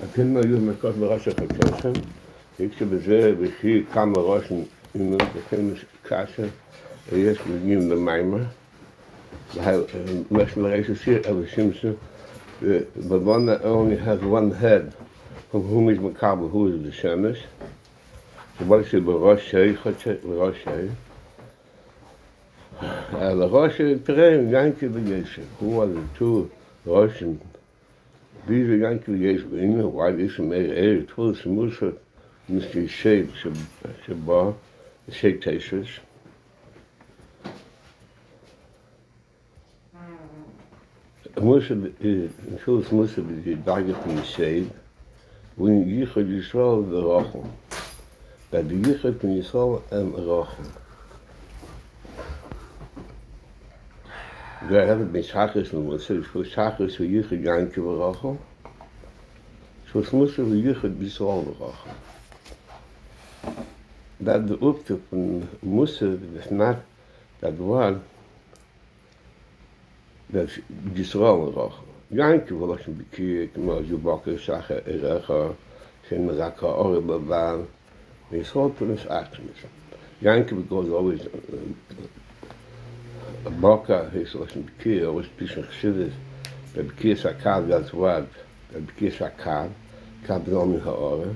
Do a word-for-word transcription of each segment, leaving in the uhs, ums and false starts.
כן היו מכות בראש החדשושם, כשבזה וכי כמה ראשים עם לכם קשה, יש מגיעים למיימה, Less Malaysia see Elder Simpson, the one that only has one head, from whom is Macabre, who is the Shemesh. So what is it, Rosh Rosh The Rosh Terrain, Yankee Yeshiv, who are the two Russian. These are Yankee Yeshiv, you know why this made a two Samusa, Mister Sheikh Shabbat, the Sheikh Tashers. Musa is, Schulz Musa is the target from the shade. When Yichud Yisrael the Rachel, that the Yichud from Yisrael and Rachel. There haven't been Shachas and Musa, it's for Shachas for Yichud Yankee Rachel. So it's Musa for Yichud Yisrael Rachel. That the Uptip from Musa is not that one. That's Yisrael Rachel. Yankee will also be key, כמו Zubaka, Sacha, Erecha, Shem Raka, Orebavan. Yisrael Prince Artemis. Yankee because always a Baka, he's also be key, always Pisha Chsidis, that be key Sakad, that's what, that be key Sakad, Kab Zomi Ha'ora.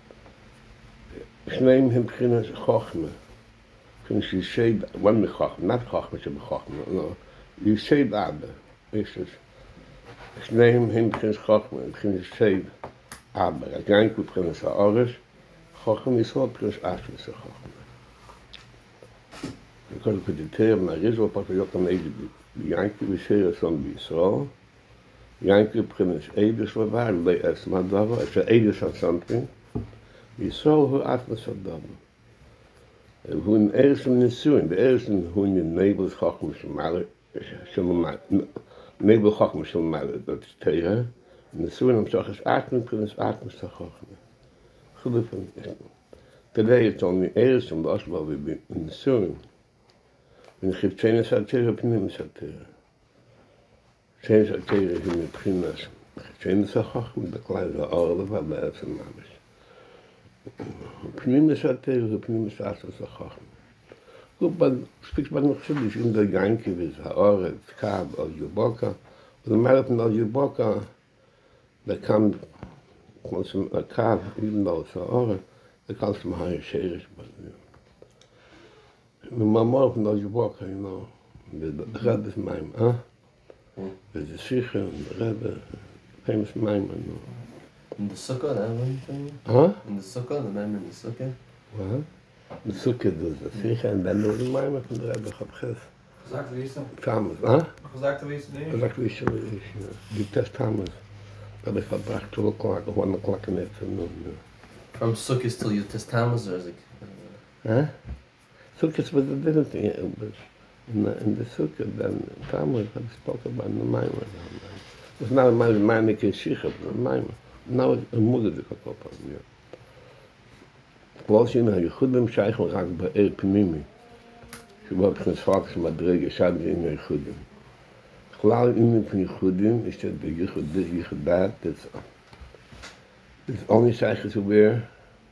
Shneim him Prince Chochme. Prince Yisrael, one me Chochme, not Chochme, but Chochme, no. You say Abba, is it? His name him Prince Chochme, Prince Save Abba. A Yankee Prince Aores, Chochme is all Prince Ashmas Chochme. Because we could tell my Rizal Patriot made the Yankee we say some Yisrael. Yankee Prince Edis were bad, they as Madava, it's an Edis or something. Yisrael who Ashmas Adama. When Erison is suing, the Erison who in the neighbors Chochme Shemale. Nebel Chochme shall matter, that's Teira. And the Surin himself is Atman, Prince Atman Chochme. Today it's only Erison, but also we've been in the Surin. When the Chipchenis Atera, Pnimis Atera. Chenis Atera, him in Primas. Chipchenis Chochme, the Klein, the Orla, the Babs and Mamas. Pnimis Atera, Pnimis Atman Chochme. But speaks about Chiddush in the Yankee with Ha'oret, Kab, or Yuboka. But the marathon of Yuboka, that comes from a Kab, even though it's Ha'oret, that comes from higher Sherish. But the marathon of Yuboka, you know, the Rebbe's Maim, huh? There's the Sikha and the Rebbe, famous Maim, you know. In the Sukkah, that one thing? Huh? In the Sukkah, the Maim in the Sukkah? What? The Sukkah does the Sikha, and then there's the Maim from the Rebbe Chabches. Gezegd wie is dat? Thomas, huh? Gezegd wie is het? Gezegd wie is het? Die test Thomas. Dat is gebracht two o'clock, one o'clock in the afternoon. From Sukkot till you test Thomas, or is it? Huh? Sukkot was the different thing, but in the, in the Sukkah, then Thomas had spoken about the Maim. It's not a Maim, Maim is Sikha, but a Maim. Now it's a mother to come up on, yeah. Plus, you know, you couldn't say I'm going to be Pnimi. She was going to say I'm going to be in Yehudim. Klaar in van Yehudim is dat de Yehud dit, Yehud dat. Het only zeggen ze weer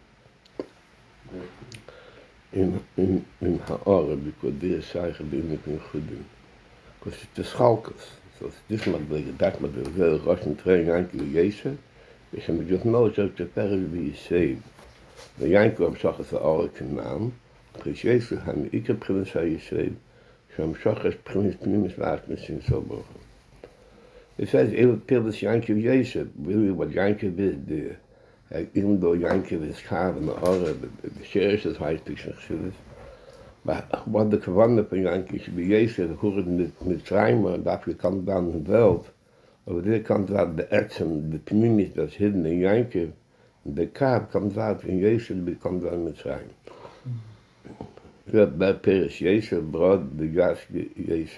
in, in, in Ha'ara, because deze zeggen die niet in Yehudim. Because het is schalkes. Zoals dit mag blijven, dat mag blijven. Veel Russian training enkele Jezus. Ik heb je nooit zo te verre wie je zegt. De Jankov zag het al in naam. Prins Jezus gaan. Ik heb prins hij gezegd. Zo'n zag het prins Pnimis waard misschien zo boven. Het zei heel veel dat Jankov Jezus. Wil je wat Jankov is? Even though Jankov is gaaf en de oren. De Sheres is heilig zijn geschiedenis. Maar wat de gewonnen van Jankov is bij Jezus. Horen met Rijmer. Dat je kan dan de wereld. Over deze kant waar de ertsen. De Pnimis dat is hidden in Jankov. De kaap komt uit in Jezus, die komt uit met zijn. Bij Peres Jezus, brood de Gasge Jezus.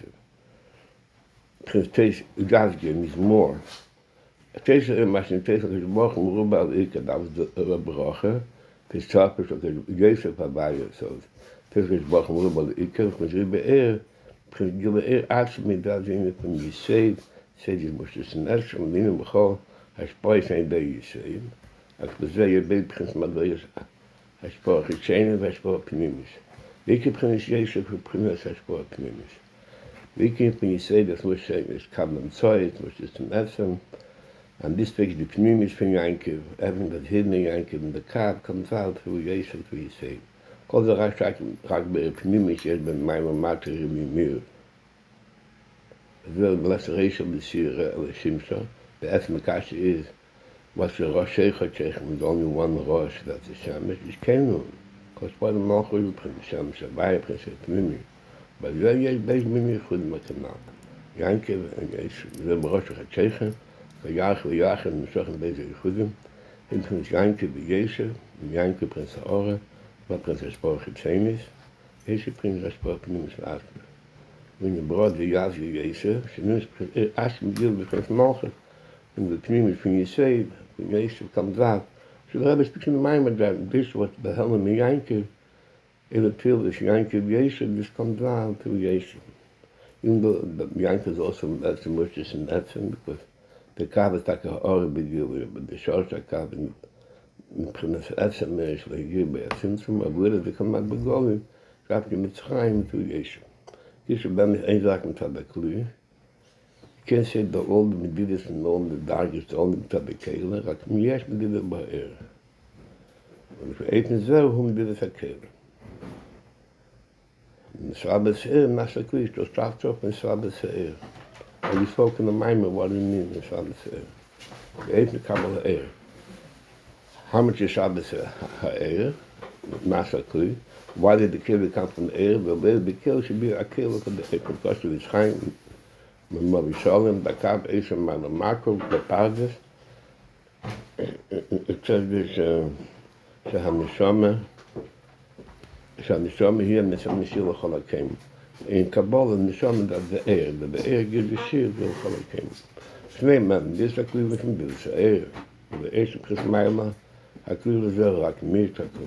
Prins Gasge is mooi. Deze was in deze gesproken, Rubal ik, dat was de broche. Het Tapers ook Jezus waarbij zo. Deze gesproken Rubal ik, Prins Ribeer, Prins Ribeer arts met dat in van die zee, zee moest dus een erts om dingen begon. השפוע שאין די ישראל, אז בזה יהיה בחינת מדרגה השפוע חיצייני והשפוע פנימיס. Wie bringt Jesus für Primus Sport Primus? Wie kann ich sagen, das muss ich kann am Zeit, muss es zum Essen. Und deswegen die Primus für Janke, even das Hirn Janke in der Karte kommt halt für Jesus für ich sagen. Kol der Reich sagt mir Primus ist mit meiner Mutter in mir. Wir lassen Rachel die Sire oder Simsa. Der erste Kasse ist was der Rosh hat mit only one Rosh, that is Shamish, is Kenon. Because by the Malchus, you print Shamish, a Bayer Prince, Mimi. But then you have base Mimi, could make a knock. Yankev, and the Rosh HaChechem, the Yach, the Yach, and the Shochem Base Yehudim, and Prince Yankev, the Yeshe, Yankev, Prince Ora, but Prince Espor Chitzenis, Yeshe, Prince Espor Pnimis Asper. When you brought the Yach, the Yeshe, she knew, asked me to deal with Prince Malchus, and the Pnimis, when you say, when Yeshe comes out, so the Rebbe speaks in the mind that this was the hell in the Yankev, it appealed this Yankev Yeshe, this comes down to Yeshe. Even though the Yankev is also that's the most in that thing, because the Kav is like a horror big deal, but the Shorsh Kav in Prince Etzem marriage like you by a symptom of where they come out with Golim, grab him with time to Yeshe. Yeshe ben mich einsagen mit der Klü. You can't say the old Medidis and all the darkest only to the Kehler, like me, yes, we did it by air. Und für Eiten selber, whom did it a Kehler. And Shabbos air, Master Krish, was trapped up in Shabbos air. And we spoke in the Maimah, what do you mean in Shabbos air? The Eiten Kabbalah air. How much is Shabbos air? Master Krish. Why did the Kehler come from the air? Well, the Kehler should be a Kehler for the Eiten, because it is Chaim. Mit Mavisholim, da kam ich in meiner Makro, der Pardes. Ich sage das, sie haben die Schomme, ich habe die Schomme hier, und ich habe die Schille Cholakim. In Kabbalah, die Schomme, das ist der Ehr, der Ehr gibt die Schille Cholakim. Zwei Mann, das ist der Klüver von Bild, der Ehr. Der erste Christmeila, der Klüver sehr rak, mehr Takum.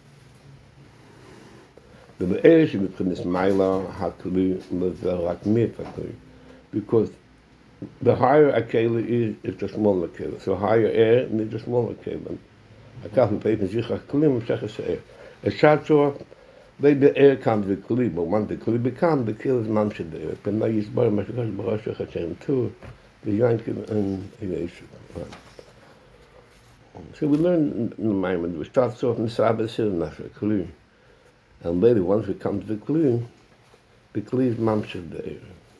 Der erste Christmeila, der Klüver sehr rak, mehr Takum. Because the higher a keli is, it's a smaller keli. So higher air needs a smaller keli. I can't pay the zich a kli, I'm saying air. A shot so, the air comes with kli, but once the kli becomes, the keli is mancha there. But now you bar my gosh, Baruch Hashem too. The Yankev and Yeshu. So we learn in the mind, we start off in Shabbos here, not a kli. And later, once we come to the kli, the kli is mancha there.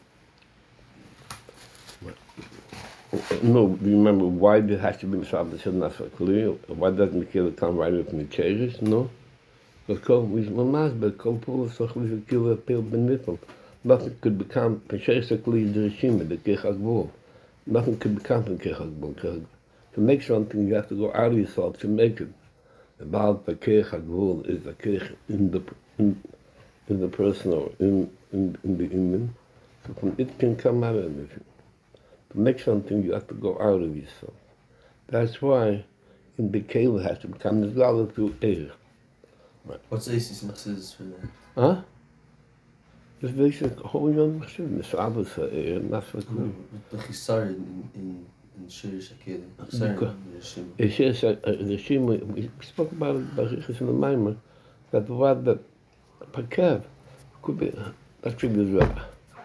No, do you remember why there has to be Shabbos Hill Nasa Kli? Why doesn't the killer come right up from the Cheris? No? Because Kol was Mamas, but Kol Pula Soch was a killer Pil Benifel. Nothing could become Cheris Kli the Rishima, the Kechagvol. Nothing could become from Kechagvol. To make something, you have to go out of yourself to make it. About the Kechagvol is the Kech in the in, in the person or in, in, in the Inman. So from it can come out of anything. To make something, you have to go out of yourself. That's why in the Kehler has to become the Zala through air. Right. What's the Isis Machzis for that? Huh? Just basic whole young machine, the Shabbos for air, and that's what No, the Chisar in in in Shir Shakir. Chisar in Rishim. It says that the Shima, we spoke about it by Riches in the Maimah, that the word that Pakev could be, that figures up.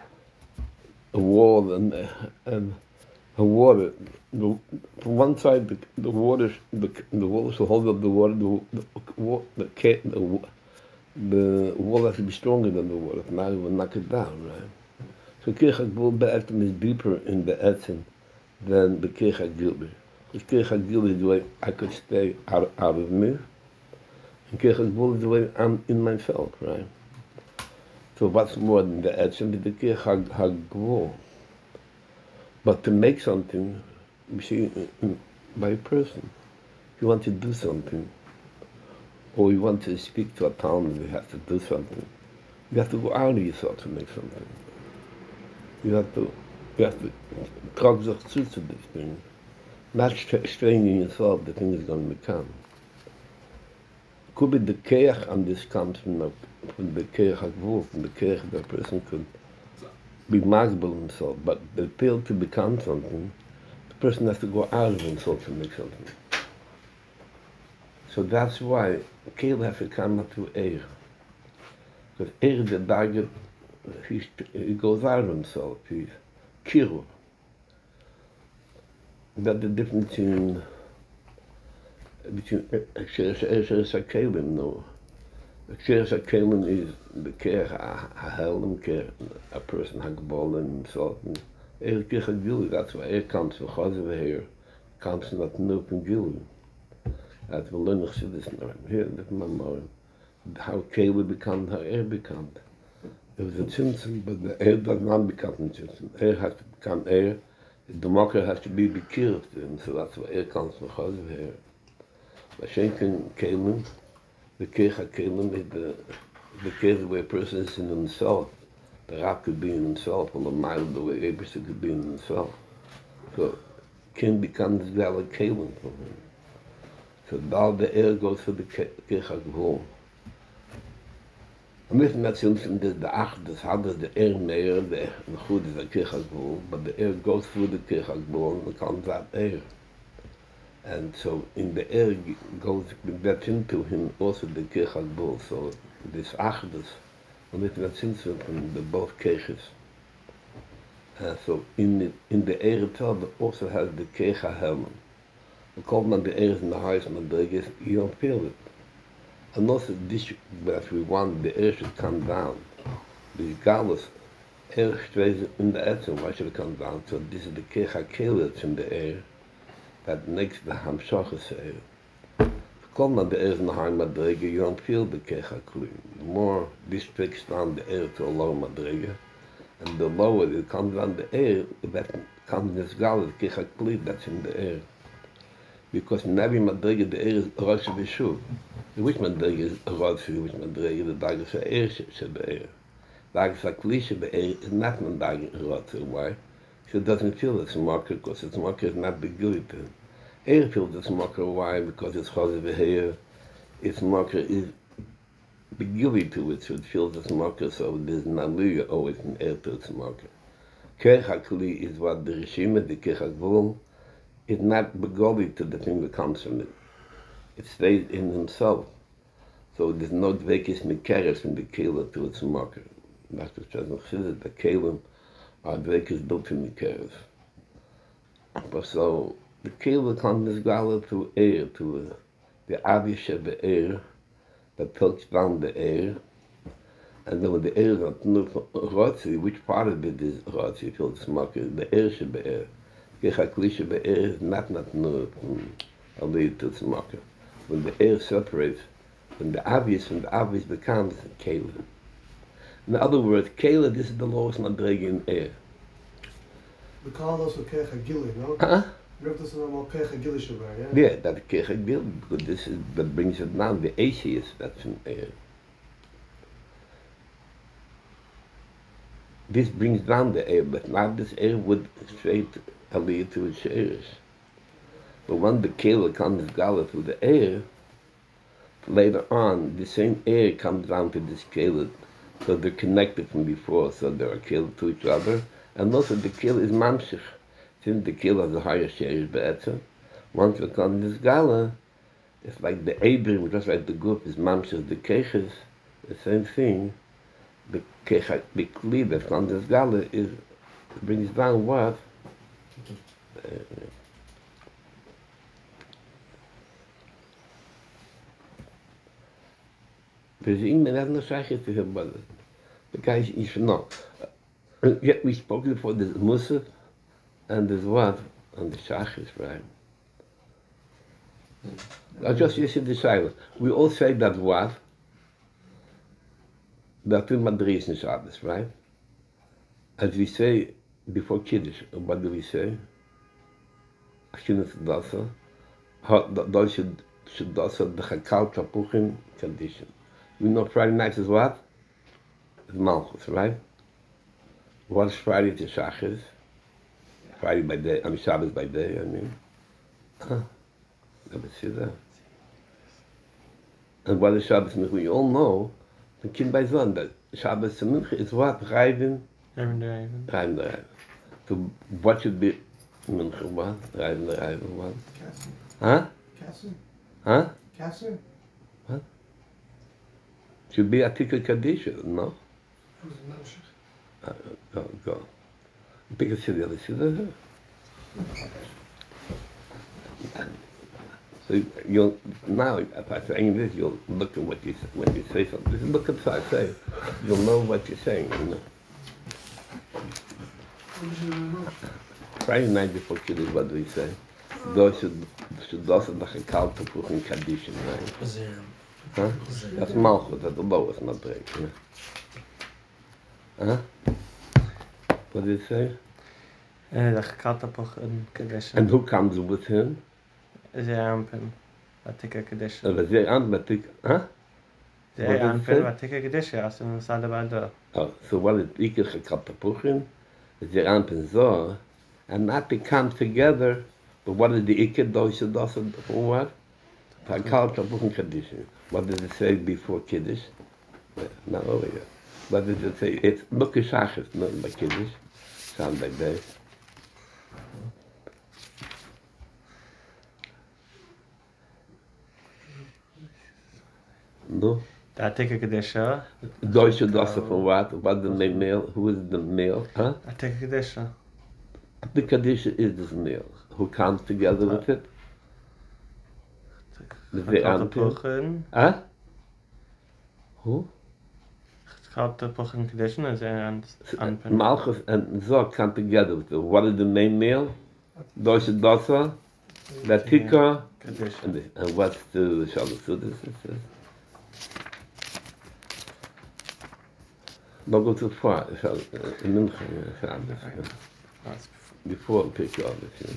A wall and and a water. The, from one side, the, the water, the the wall will hold up the water. The the the, the, the, the wall has to be stronger than the water. Now it will knock it down, right? So Kirchak Bul Be'etim is deeper in the etzim than the Kirchak Gilbert. Because Kirchak Gilbert is the way I could stay out out of me, and Kirchak Bul is the way I'm in myself, right? So what's more than the etzim? The Kirchak Hagvol. But to make something, you see, by a person, you want to do something, or you want to speak to a town, you have to do something. You have to go out of yourself to make something. You have to, you have to trag sich zu to this thing, not straining yourself, the thing is going to become. Could be the keach on this comes from the, from the keach hagvul, from the keach that a person could be magbal himself, but the appeal to become something person has to go out of himself to make something. So that's why Kale has to come up to Eir. Because Eir, the target, he, he goes out of himself. He's Kiru. That's the difference in between Exeris and Kalim, no. Exeris and Kalim is the care, a helm, care, a person has ball and himself. Eir Kircha Gilu, that's why Eir comes from Chazav here, comes from that Nup and Gilu. That's what learning citizen here, that's my mother. How Kalim becomes, how Eir becomes. It was a Tzimtzum, but the Eir does not become a Tzimtzum. Eir has to become Eir. The Mocker has to be Bekir to him, so that's why Eir comes from Chazav here. Vashenkin Kalim, the Kircha Kalim is the the case where a person is in himself. The Rab could be in himself, or the mile the way a person could be in himself. So Kim becomes valid Kalim for him. So all the air goes to the Kircha Gvul. And with that Simpson there's the Achdus, how does the air mayor, the Chud is the Kircha Gvul, but the air goes through the Kircha Gvul and comes out air. And so in the air goes, gets into him also the Kircha Gvul. So this Achdus, and with that Simpson from the both Kirchas. Uh, so in the, in the air itself it also has the Kircha Helm. We call man the air in the highest Madrigas, you don't feel it. And also this, that we want the air should come down. The Galus, air stays in the Etzim, why should it come down? So this is the Kircha Kelet in the air that makes the Hamshachas air. Come on the air in the high Madriga, you don't feel the Kircha Kli. The more this takes down the air to a low Madriga, and the lower it comes down the air, that comes this Galus, Kircha Kli, that's in the air. Because in every Madriga, the air is Rosh Vishuv. Which Madriga is Rosh, which Madriga, the Dag is air, the air. Dag is Akli, the air is not Madriga Rosh. Why? Because it doesn't feel its marker, because its marker is not begilited. Air feels its marker, why? Because it's Chazav here. Its marker is begili to it, so it feels its marker, so there's Naluya always in air to its marker. Kircha Kli is what the Rishima, the Kircha Gvul, is not begoli to the thing that comes from it. It stays in himself. So there's no dvekis mikeres in the kela to its marker. That's what Shazan says, the kelim are dvekis built in mikeres. But so the kela comes gala to air, to uh, the avish of the air that tilts down the air. And then when the air is not rotzi, which part of it is rotzi, feels marker, the air should be air. Kircha Kli should be air is not not nur a lead to its marker. When the air separates, when the obvious, when the obvious becomes Kela. In other words, Kela, this is the lowest Madriga in air. We call those Kircha Gili, no? Huh? We have to say about Kircha Gili Shabar, yeah? Yeah, that's Kircha Gili, because this is, that brings it down, the Asius, that's in air. This brings down the air, but now this air would straight lead to its areas. But when the Kela comes gala through the air, later on, the same air comes down to this Kela, so they're connected from before, so they are Kela to each other. And also the Kela is Mamshich. Since the Kela has a higher share, better. Once it comes this gala, it's like the Abrim, just like the group is Mamshich, the Keches, the same thing. The Kecha, the Kli that comes this gala is, brings down what? Uh, There's even another shaykhis to him, but the guy is not. Yet we spoke before there's Musaf and there's what? And the shaykhis, right? I just you see the silence. We all say that what? There are two Madris in Shabbos, right? As we say before Kiddush, what do we say? Ashinas Dasa. Those should should Dasa the Chakal Chapuchim condition. We know Friday night is what? It's Malchus, right? What's Friday to Shachis? Friday by day, I mean Shabbos by day, I mean. Huh? Never see that. And what is Shabbos Mincha? We all know, the Kind by Zon, that Shabbos Mincha is what? Raivin? Raivin the Raivin. Raivin the Raivin. So what should be Mincha what? Reiben the Reiben what? Kasser. Huh? Kasser? Huh? Kasser? Should be Atika Kadisha, no? Who's the Moshe? Uh, go, go. Pick a city, other city. So you'll, now, if I say English, you'll look at what you say, when you say something. Just look at what I say. You'll know what you're saying, you know. Friday night before Kiddush, what do we say? Those should, should also the Chakal Tapuch in Kaddish, right? Huh? That's Malchut, that's the lowest Madreg, you know. Huh? What did it say? Uh, the Chakal in Kaddish. And who comes with him? Zeir Anpin, Vatika Kaddish. Uh, Zeir Anpin, huh? Zeir What did it Anpin, Vatika Kaddish, as in Sadabado. Oh, so what is Iker Chakal Tapuchin? Zeir Anpin Zohar, and not they come together, but what is the Iker Dosha Dosa for what? Chakal Tapuchin Kaddish. What does it say before Kiddush? Not over here. What does it say? It's Lukashachis, not by Kiddush. Sound like that. No? Vatika Kaddish, uh, Deutsche Dosa for what? What the name male? Who is the male? Huh? Vatika Kaddish. The Kaddish is this male. Who comes together with it? The Chakal Anpin. Tapuch. Huh? Who? Chakal Tapuch in Kaddish, is Zeir Anpin. Malchus and Zohar come together with it. What is the main male? Deutsche Dosa, Vatika, Kaddish. and, the, and what's the Shabbat Sudas? Don't go too far. Shabbat- in Mincha, yeah, Shabbos, yeah. That's Before we pick all this, yeah.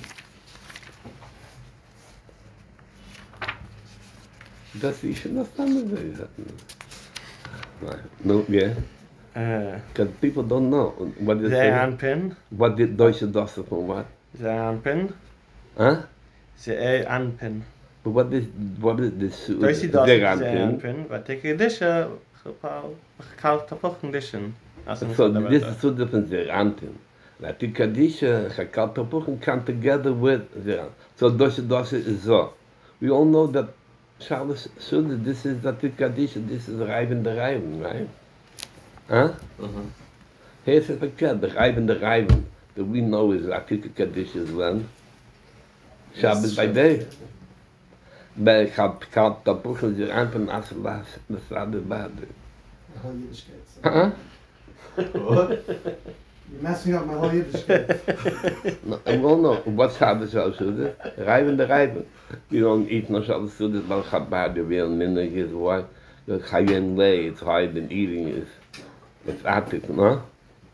That's you should understand it. Right. No, yeah. uh, Because people don't know what did Zeir say. Anpin, What did Deutsche Dosa from what? Zeir Anpin, Huh? Zeir Anpin. But what is what is this? Deutsche Dosa, Zeir Zeir Anpin? Anpin, Vatika Kaddish, Chakal Tapuch Kaddish. So this is two different Zeir Anpin. Like the Kaddish, Chakal Tapuch come together with Zeir. So Deutsche Dosa is so. We all know that Shabbos Suda, this is the Kaddish, this is Reiben the Reiben, right? Huh? Uh-huh. Here's the verkeerd, the Reiben the Reiben. That we know is Atika Kaddish is when? Shabbos by day. Bij Chakal Tapuch is Zeir Anpin Asalas, the Sade Bade. The whole Yiddishkeit. Huh? What? You're messing up my whole Yiddishkeit. No, I will know what Shabbos Shabbos Suda. Reiben the Reiben. You don't eat no Shabbos Suda, but Chabad, the real minhag is why. The Chayin Lay, it's higher than eating is. It's Atik, no?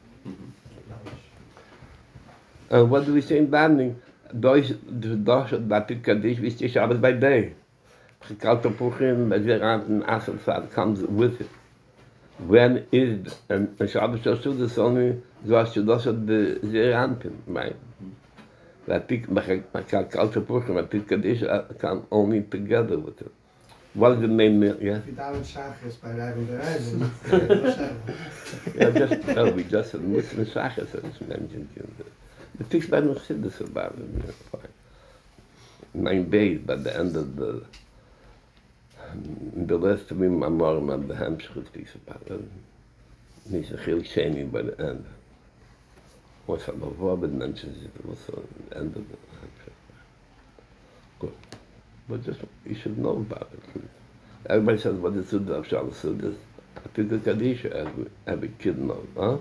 Uh, what do we say in Banding? Deutsch, the Deutsch, Batik Kaddish, we say Shabbos by day. Chakal Tapuchim, Zeir Anpin, Asad comes with it. When is and Shabbos Suda is only Zohar Shadosha the Zeir Anpin, right? Batik, Chakal Tapuchim, Batik Kaddish come only together with it. What is the name? Yeah. If you down in Shachris by Reiben the Reiben, Yeah, just no, we just said Muslim Shachas as mentioned in the the Tish by Chassidus about it. You know, fine. Nine days by the end of the the rest of me Mamorim at the Hamshchut speaks about it. He's a Chil Sheni by the end. What's up above it mentions it also at the end of the Hamshchut. Good. But just you should know about it. Everybody says what is Suda of Shabbos Suda. I think the Kaddish every, every kid knows, huh?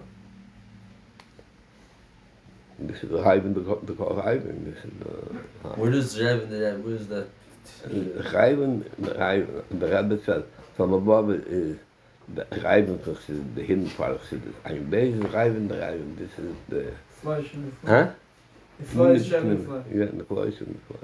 This is the Chayvin, the the Chayvin. This is the. Where does Reiben the Reiben? Where is that? The Chayvin, the Chayvin, the Rebbe says from above is the Chayvin for Chassidus, the hidden part of Chassidus. Ein Beis is Chayvin, the Chayvin. This is the. Fleisch and the Huh? The Fleisch and the Fleisch. Yeah, the Fleisch and the Fleisch.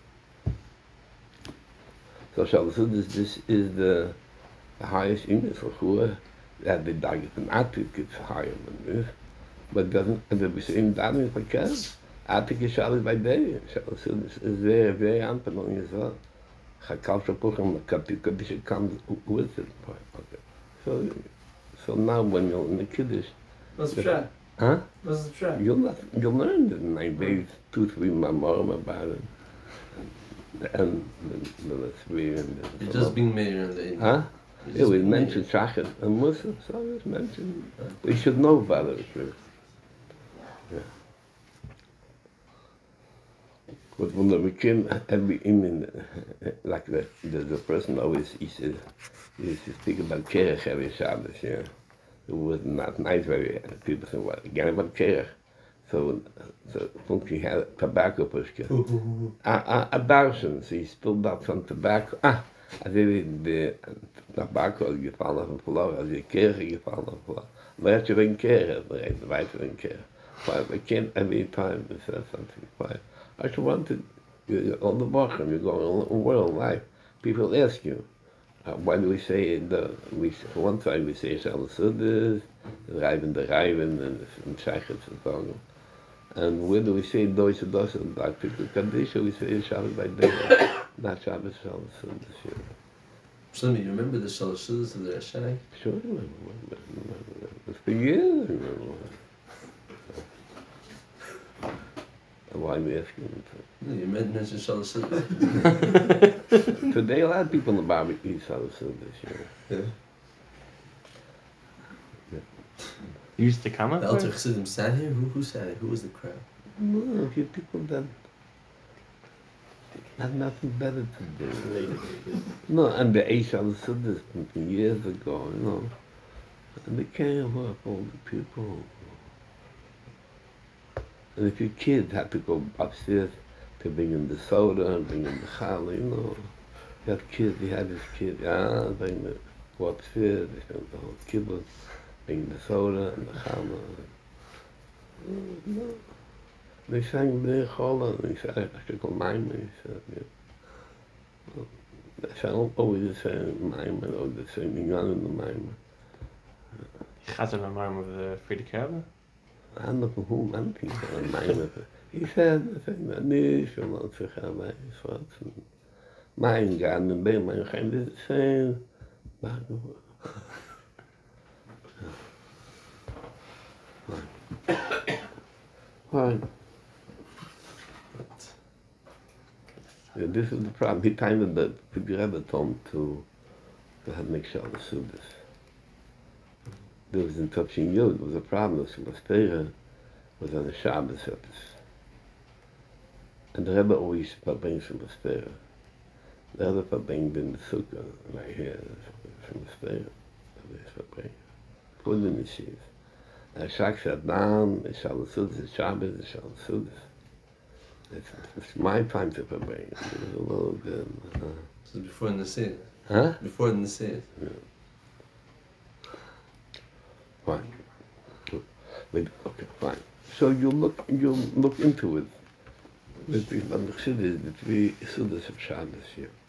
So Shabbos Sudas, this is the, the highest English for Chura. Yeah, the Daget and Atik is higher than this. But doesn't, and the same Daget is like Atik is Shabbos by day. Shabbos Sudas is very, very Anpin as well. Chakal Tapuchim, Katik Kaddish comes with it. Okay. So, so now when you're in the Kiddush, Was Pshat? Huh? What's the track? You'll, not, you'll learn it in nine days, two, three mamorim about it. And the, the, the three and the, You're just being mayor in the Huh? You're Yeah, just we being mentioned Shachet and Muslims, so it's mentioned. We should know about it. Yeah. But when the came every evening, like the, the, the person always used to, used to speak about Kerech every Shabbos, yeah. It was not nice, very people said, what, again about Kerech. So, so Funky had a tobacco pushka. A, a, a Barson, so he spilled out some tobacco. Ah, I did the tobacco gefallen auf dem Floor, also die Kirche gefallen auf dem Floor. Maar had je een keer, right, weiter een keer. But we can't every time it says something. But I just wanted, you're on the Bacham, you're going on the world life. People ask you, uh, why do we say the, we, one time we say Shalom Sudas, Reiben the Reiben, and, and Shachetz and so on. And where do we say Deutsche Deutsche and Black people Kaddish, we say Shabbos by day, not Shabbos Shalom Sudas. Yeah. Shlomi, you remember the Shalosh Sudas of the Rashai? Sure, I remember. It's for years, I remember. Why are we asking? No, you mentioned Shalosh Sudas. Today, a lot of people in the barbecue Shalom Sudas, you know. Yeah. You used to come up The there? Alter Chassidim sat here? Who, who sat here? Who was the crowd? No, a few people that had nothing better to do. Really. No, and the Eish Shalom Sudas from years ago, you know. And they came up, all the people. And if your kid had to go upstairs to bring in the soda and bring in the challah, you know. He had kids, he had his kid, yeah, bring the, go upstairs, they spent the whole kibbutz, bring the soda and the challah. No. They sang Bnei Chola, and he said, I should go mime, he said, yeah. Well, they sang always the same mime, or the same minyan in the mime. Gaat er maar met de Friedrich hebben? I don't know who man people are mime. He said, I said, nee, she wants to have my thoughts. Mine garden and bear my kind is the same. Fine. Yeah, this is the problem. He kind of the Rebbe told him to to have make sure the Sudas. There was in touching you, there was a problem. The Mastera was on a Shabbos service. And the Rebbe always brings from Mastera. The Rebbe brings in the Sukkah right here from Mastera. Put in the Yeshiva. And Shak sat down, the Shalom Sudas, the Shabbos, the Shalom Sudas. It's, it's my time to bring. It was a little bit. Uh, This was before the Nasir. huh? Before the Nasir. Yeah. Fine. Wait, okay, fine. So you look, you look into it. With the Chassidus, the three Sudas of Shabbos here.